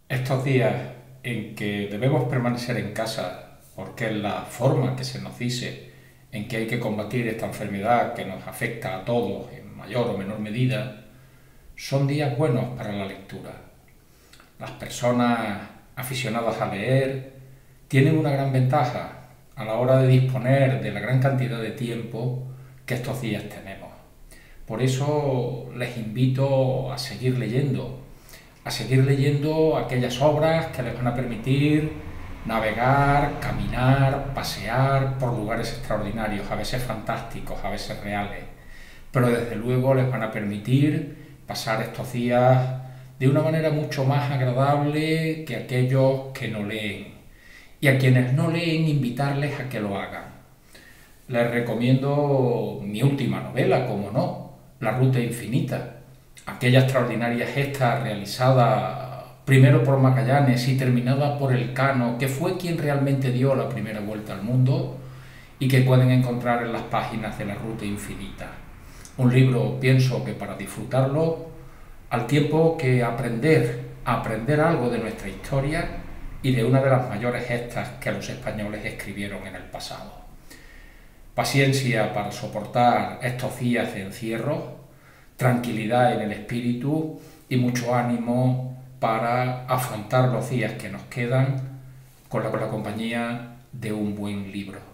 Estos días en que debemos permanecer en casa porque es la forma que se nos dice en que hay que combatir esta enfermedad que nos afecta a todos en mayor o menor medida, son días buenos para la lectura. Las personas aficionadas a leer tienen una gran ventaja a la hora de disponer de la gran cantidad de tiempo que estos días tenemos. Por eso les invito a seguir leyendo aquellas obras que les van a permitir navegar, caminar, pasear por lugares extraordinarios, a veces fantásticos, a veces reales, pero desde luego les van a permitir pasar estos días de una manera mucho más agradable que aquellos que no leen. Y a quienes no leen, invitarles a que lo hagan. Les recomiendo mi última novela, como no, La Ruta Infinita, aquella extraordinaria gesta realizada primero por Magallanes y terminada por Elcano, que fue quien realmente dio la primera vuelta al mundo y que pueden encontrar en las páginas de La Ruta Infinita. Un libro, pienso que para disfrutarlo, al tiempo que aprender algo de nuestra historia y de una de las mayores gestas que los españoles escribieron en el pasado. Paciencia para soportar estos días de encierro, tranquilidad en el espíritu y mucho ánimo para afrontar los días que nos quedan con la compañía de un buen libro.